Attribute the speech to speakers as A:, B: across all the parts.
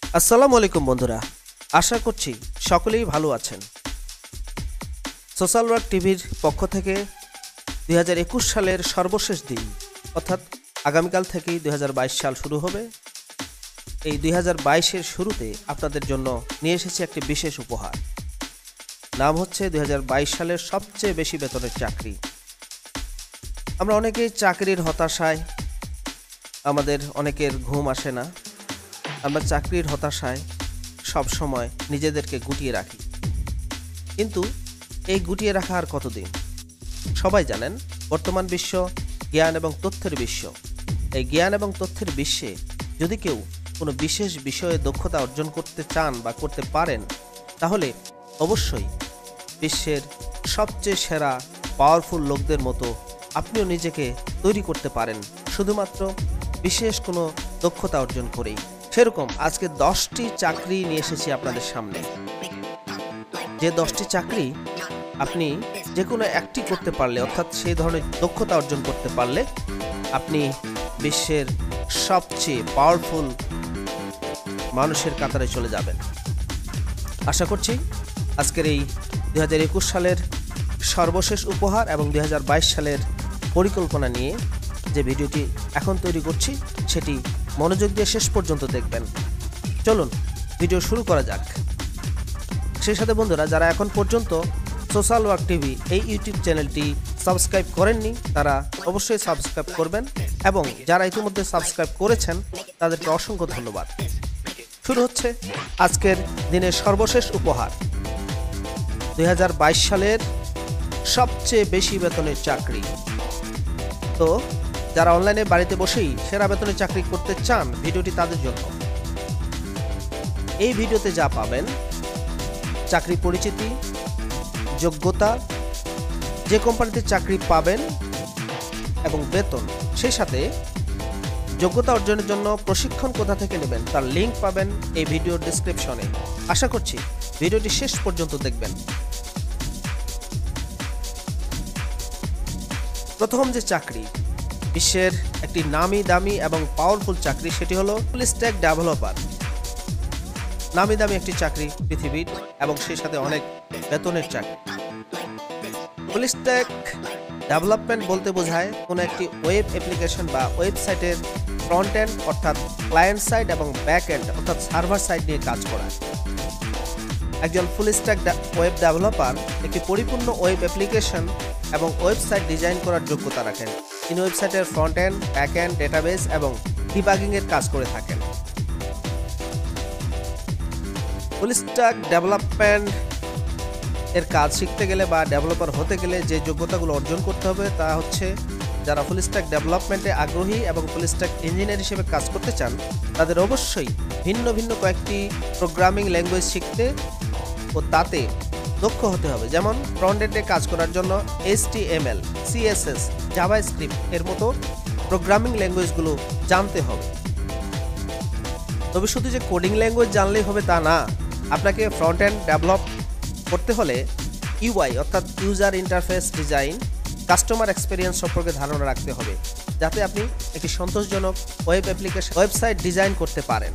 A: আসসালামু আলাইকুম বন্ধুরা, আশা করছি সকলেই ভালো আছেন। সোশ্যাল ওয়ার্ক টিভির পক্ষ থেকে 2021 সালের সর্বশেষ দিন অর্থাৎ আগামীকাল থেকেই 2022 সাল শুরু হবে। এই 2022-এর শুরুতে আপনাদের জন্য নিয়ে এসেছি একটি বিশেষ উপহার। নাম হচ্ছে 2022 সালের সবচেয়ে বেশি বেতনের চাকরি। আমরা অনেকেই চাকরির হতাশায়, আমাদের অনেকের ঘুম আসে না। আমরা চাকরির হতাশায় সব সময় নিজেদেরকে গুটিয়ে রাখি, কিন্তু এই গুটিয়ে রাখা আর কতদিন? সবাই জানেন বর্তমান বিশ্ব জ্ঞান এবং তথ্যের বিশ্ব। এই জ্ঞান এবং তথ্যের বিশ্বে যদি কেউ কোনো বিশেষ বিষয়ে দক্ষতা অর্জন করতে চান বা করতে পারেন, তাহলে অবশ্যই বিশ্বের সবচেয়ে সেরা পাওয়ারফুল লোকদের মতো আপনিও নিজেকে তৈরি করতে পারেন, শুধুমাত্র বিশেষ কোনো দক্ষতা অর্জন করেই। সেরকম আজকে 10টি চাকরি নিয়ে এসেছি আপনাদের সামনে। যে 10টি চাকরি আপনি যে কোনো একটি করতে পারলে, অর্থাৎ সেই ধরনের দক্ষতা অর্জন করতে পারলে আপনি বিশ্বের সবচেয়ে পাওয়ারফুল মানুষের কাতারে চলে যাবেন। আশা করছি আজকের এই 2021 সালের সর্বশেষ উপহার এবং 2022 সালের পরিকল্পনা নিয়ে যে ভিডিওটি এখন তৈরি করছি সেটি মনোযোগ দিয়ে শেষ পর্যন্ত দেখবেন। চলুন ভিডিও শুরু করা যাক। সেই সাথে বন্ধুরা, যারা এখন পর্যন্ত সোশ্যাল ওয়ার্ক টিভি এই ইউটিউব চ্যানেলটি সাবস্ক্রাইব করেননি, তারা অবশ্যই সাবস্ক্রাইব করবেন, এবং যারা ইতিমধ্যে সাবস্ক্রাইব করেছেন তাদেরকে অসংখ্য ধন্যবাদ। শুরু হচ্ছে আজকের দিনের সর্বশেষ উপহার, 2022 সালের সবচেয়ে বেশি বেতনের চাকরি। তো যারা অনলাইনে বাড়িতে বসেই সেরা বেতনে চাকরি করতে চান, ভিডিওটি তাদের জন্য। এই ভিডিওতে যা পাবেন: চাকরি পরিচিতি, যোগ্যতা, যে কোম্পানিতে চাকরি পাবেন এবং বেতন, সেই সাথে যোগ্যতা অর্জনের জন্য প্রশিক্ষণ কোথা থেকে নেবেন তার লিঙ্ক পাবেন এই ভিডিওর ডেসক্রিপশনে। আশা করছি ভিডিওটি শেষ পর্যন্ত দেখবেন। প্রথম যে চাকরি, বিশ্বের একটি নামি দামি এবং পাওয়ারফুল চাকরি, সেটি হলো ফুল স্ট্যাক ডেভেলপার। নামি দামি একটি চাকরি পৃথিবীর, এবং সেই সাথে অনেক বেতনের চাকরি। ফুল স্ট্যাক ডেভেলপমেন্ট বলতে বোঝায় কোনো একটি ওয়েব অ্যাপ্লিকেশন বা ওয়েবসাইটের ফ্রন্ট এন্ড অর্থাৎ ক্লায়েন্ট সাইড এবং ব্যাক এন্ড অর্থাৎ সার্ভার সাইড নিয়ে কাজ করা। একজন ফুল স্ট্যাক ওয়েব ডেভেলপার একটি পরিপূর্ণ ওয়েব অ্যাপ্লিকেশন এবং ওয়েবসাইট ডিজাইন করার যোগ্যতা রাখেন। তিনি ওয়েবসাইটের front end, back end, database এবং ডিবাগিং এর কাজ করে থাকেন। ফুল স্ট্যাক ডেভেলপমেন্ট এর কাজ শিখতে গেলে বা ডেভেলপার হতে গেলে যে যোগ্যতাগুলো অর্জন করতে হবে তা হচ্ছে, যারা ফুল স্ট্যাক ডেভেলপমেন্টে আগ্রহী এবং ফুল স্ট্যাক ইঞ্জিনিয়ার হিসেবে কাজ করতে চান, তাদের অবশ্যই ভিন্ন ভিন্ন কয়েকটি প্রোগ্রামিং ল্যাঙ্গুয়েজ শিখতে ও তাতে দক্ষ হতে হবে। যেমন ফ্রন্ট এন্ডে কাজ করার জন্য HTML, CSS, জাভাস্ক্রিপ্ট এর মতো প্রোগ্রামিং ল্যাঙ্গুয়েজগুলো জানতে হবে। তবে শুধু যে কোডিং ল্যাঙ্গুয়েজ জানলেই হবে তা না, আপনাকে ফ্রন্ট এন্ড ডেভেলপ করতে হলে UI অর্থাৎ user interface design, customer experience সম্পর্কে ধারণা রাখতে হবে, যাতে আপনি একটি সন্তোষজনক ওয়েব অ্যাপ্লিকেশন ওয়েবসাইট ডিজাইন করতে পারেন।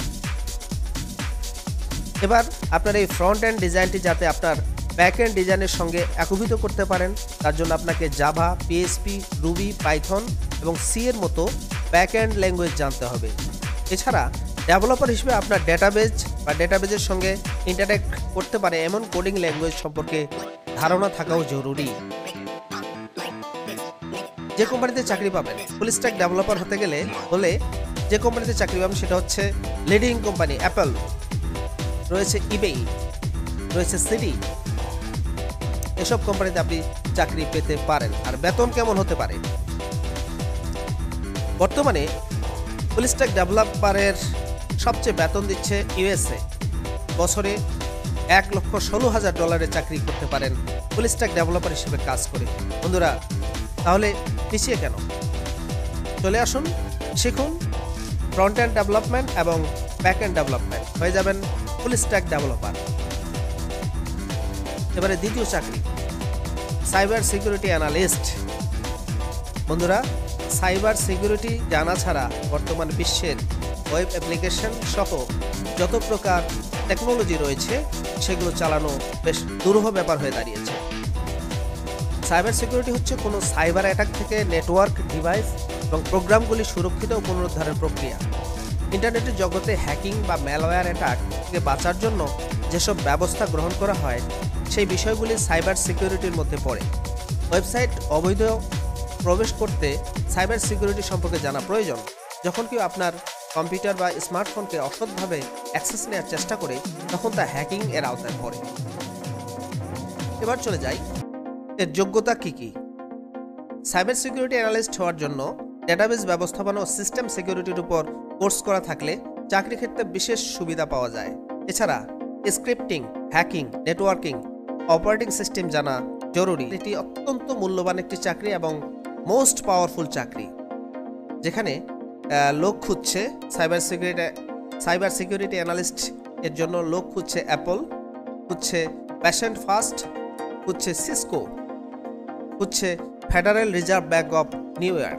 A: এবার আপনার এই ফ্রন্ট এন্ড ডিজাইনটি যাতে আপনার ব্যাক এন্ড ডিজাইনের সঙ্গে একীভূত করতে পারেন, তার জন্য আপনাকে জাভা, PHP, রুবি, পাইথন এবং সি এর মতো ব্যাক এন্ড ল্যাঙ্গুয়েজ জানতে হবে। এছাড়া ডেভেলপার হিসেবে আপনার ডেটাবেজের সঙ্গে ইন্টারঅ্যাক্ট করতে পারে এমন কোডিং ল্যাঙ্গুয়েজ সম্পর্কে ধারণা থাকাও জরুরি। যে কোম্পানিতে চাকরি পাবেন, ফুল স্ট্যাক ডেভেলপার হতে গেলে যে কোম্পানিতে চাকরি পাবেন সেটা হচ্ছে লিডিং কোম্পানি অ্যাপল, রয়েছে eBay, রয়েছে সিডি। এসব কোম্পানিতে আপনি চাকরি পেতে পারেন। আর বেতন কেমন হতে পারে? বর্তমানে ফুল স্ট্যাক ডেভেলপারের সবচেয়ে বেতন দিচ্ছে USA। বছরে $1,16,000 চাকরি করতে পারেন ফুল স্ট্যাক ডেভেলপার হিসেবে কাজ করে। বন্ধুরা, তাহলে পিছিয়ে কেন? চলে আসুন, শিখুন ফ্রন্ট এন্ড ডেভেলপমেন্ট এবং ব্যাক এন্ড ডেভেলপমেন্ট, হয়ে যাবেন ফুল স্ট্যাক ডেভেলপার। এবারে দ্বিতীয় চাকরি, সাইবার সিকিউরিটি অ্যানালিস্ট। বন্ধুরা, সাইবার সিকিউরিটি জানা ছাড়া বর্তমান বিশ্বের ওয়েব অ্যাপ্লিকেশন সহ যত প্রকার টেকনোলজি রয়েছে সেগুলো চালানো বেশ দুরূহ ব্যাপার হয়ে দাঁড়িয়েছে। সাইবার সিকিউরিটি হচ্ছে কোনো সাইবার অ্যাটাক থেকে নেটওয়ার্ক, ডিভাইস এবং প্রোগ্রামগুলি সুরক্ষিত ও পুনরুদ্ধারের প্রক্রিয়া। ইন্টারনেটের জগতে হ্যাকিং বা ম্যালওয়্যার অ্যাটাক থেকে বাঁচার জন্য যেসব ব্যবস্থা গ্রহণ করা হয় সেই বিষয়গুলি সাইবার সিকিউরিটির মধ্যে পড়ে। ওয়েবসাইট অবৈধ প্রবেশ করতে সাইবার সিকিউরিটি সম্পর্কে জানা প্রয়োজন। যখন কেউ আপনার কম্পিউটার বা স্মার্টফোনকে অসৎভাবে অ্যাক্সেস নেওয়ার চেষ্টা করে তখন তা হ্যাকিং এর আওতায় পড়ে। এবার চলে যাই এর যোগ্যতা কি কি। সাইবার সিকিউরিটি অ্যানালিস্ট হওয়ার জন্য ডেটাবেস ব্যবস্থাপনা ও সিস্টেম সিকিউরিটির উপর কোর্স করা থাকলে চাকরি ক্ষেত্রে বিশেষ সুবিধা পাওয়া যায়। এছাড়া scripting, hacking, networking, operating system জানা জরুরি। এটি অত্যন্ত মূল্যবান একটি চাকরি এবং মোস্ট পাওয়ারফুল চাকরি, যেখানে লোক খুঁজছে সাইবার সিকিউরিটি অ্যানালিস্ট এর জন্য লোক খুঁজছে অ্যাপল, খুঁজছে প্যাশেন্ট ফার্স্ট, খুঁজছে সিসকো, খুঁজছে Federal Reserve Bank of New York.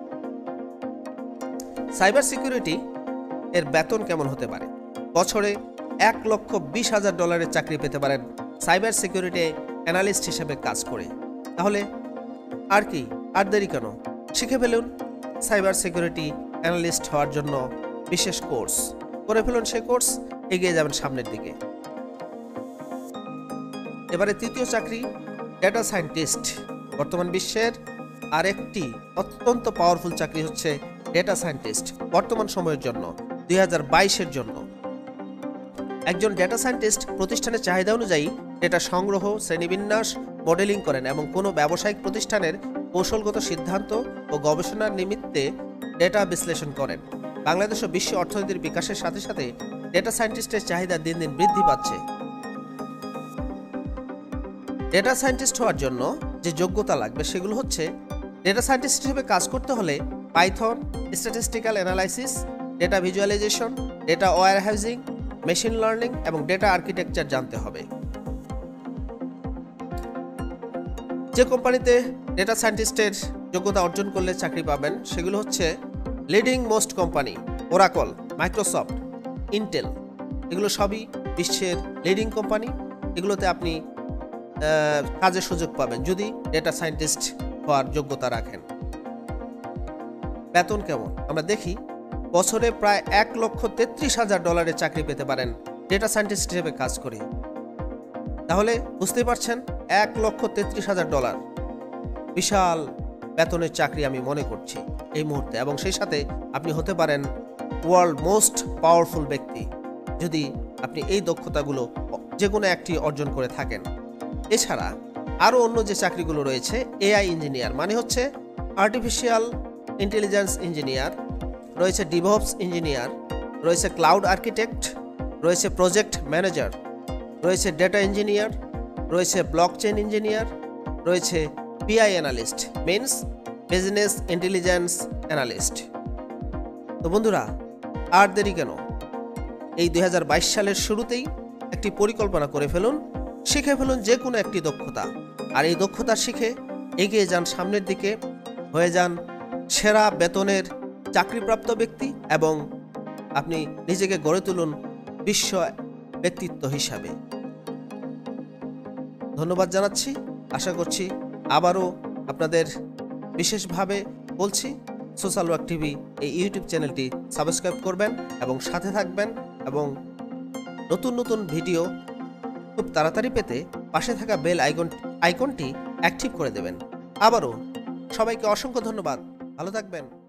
A: Cyber security এর বেতন কেমন হতে পারে? বছরে $1,20,000 চাকরি পেতে পারেন সাইবার সিকিউরিটি অ্যানালিস্ট হিসেবে কাজ করে। তাহলে আর দেরি কেন? শিখে ফেলুন সাইবার সিকিউরিটি অ্যানালিস্ট হওয়ার জন্য বিশেষ কোর্স করে ফেলুন। সেই কোর্স, এগিয়ে যাবেন সামনের দিকে। এবারে তৃতীয় চাকরি, ডেটা সায়েন্টিস্ট। বর্তমান বিশ্বের আরেকটি অত্যন্ত পাওয়ারফুল চাকরি হচ্ছে ডেটা সায়েন্টিস্ট। বর্তমান সময়ের জন্য 2022-এর জন্য একজন ডেটা সায়েন্টিস্ট প্রতিষ্ঠানের চাহিদা অনুযায়ী ডেটা সংগ্রহ, শ্রেণীবিন্যাস, মডেলিং করেন এবং কোনো ব্যবসায়িক প্রতিষ্ঠানের কৌশলগত সিদ্ধান্ত ও গবেষণার নিমিত্তে ডেটা বিশ্লেষণ করেন। বাংলাদেশ ও বিশ্ব অর্থনীতির বিকাশের সাথে সাথে ডেটা সায়েন্টিস্টের চাহিদা দিন দিন বৃদ্ধি পাচ্ছে। ডেটা সায়েন্টিস্ট হওয়ার জন্য যে যোগ্যতা লাগবে সেগুলো হচ্ছে, ডেটা সায়েন্টিস্ট হিসেবে কাজ করতে হলে Python, statistical analysis, data visualization, data warehousing, machine learning এবং ডেটা আর্কিটেকচার জানতে হবে। যে কোম্পানিতে ডেটা সায়েন্টিস্টের যোগ্যতা অর্জন করলে চাকরি পাবেন সেগুলো হচ্ছে leading most company, Oracle, Microsoft, Intel. এগুলো সবই বিশ্বের লিডিং কোম্পানি। এগুলোতে আপনি কাজের সুযোগ পাবেন যদি ডেটা সায়েন্টিস্ট হওয়ার যোগ্যতা রাখেন। বেতন কেমন আমরা দেখি। বছরে প্রায় $1,33,000 চাকরি পেতে পারেন ডেটা সায়েন্টিস্ট হিসেবে কাজ করে। তাহলে বুঝতেই পারছেন $1,33,000 বিশাল বেতনের চাকরি আমি মনে করছি এই মুহূর্তে, এবং সেই সাথে আপনি হতে পারেন ওয়ার্ল্ড মোস্ট পাওয়ারফুল ব্যক্তি যদি আপনি এই দক্ষতাগুলো যে কোনো একটি অর্জন করে থাকেন। এছাড়া আরও অন্য যে চাকরিগুলো রয়েছে, এআই ইঞ্জিনিয়ার মানে হচ্ছে আর্টিফিশিয়াল ইন্টেলিজেন্স ইঞ্জিনিয়ার, রয়েছে ডিভঅপস ইঞ্জিনিয়ার, রয়েছে ক্লাউড আর্কিটেক্ট, রয়েছে প্রজেক্ট ম্যানেজার, রয়েছে ডেটা ইঞ্জিনিয়ার, রয়েছে ব্লকচেন ইঞ্জিনিয়ার, রয়েছে BI analyst, means business intelligence analyst. তো বন্ধুরা, আর দেরি কেন? এই 2022 সালের শুরুতেই একটি পরিকল্পনা করে ফেলুন, শিখে ফেলুন যে কোনো একটি দক্ষতা, আর এই দক্ষতা শিখে এগিয়ে যান সামনের দিকে, হয়ে যান সেরা বেতনের চাকরিপ্রাপ্ত ব্যক্তি এবং আপনি নিজেকে গড়ে তুলুন বিশ্ব ব্যক্তিত্ব হিসাবে। ধন্যবাদ জানাচ্ছি। আশা করছি আবারও আপনাদের বিশেষভাবে বলছি, সোশ্যাল ওয়ার্ক টিভি এই ইউটিউব চ্যানেলটি সাবস্ক্রাইব করবেন এবং সাথে থাকবেন, এবং নতুন নতুন ভিডিও খুব তাড়াতাড়ি পেতে পাশে থাকা বেল আইকনটি অ্যাক্টিভ করে দেবেন। আবারও সবাইকে অসংখ্য ধন্যবাদ। ভালো থাকবেন।